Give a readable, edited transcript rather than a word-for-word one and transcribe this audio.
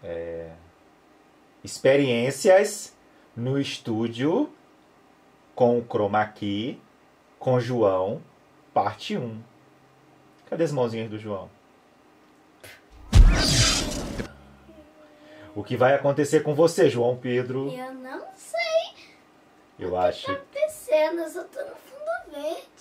Experiências no estúdio com o Chroma Key, com João, parte 1. Cadê as mãozinhas do João? O que vai acontecer com você, João Pedro? Eu não sei Eu o acho. que tá acontecendo, eu só tô no fundo verde.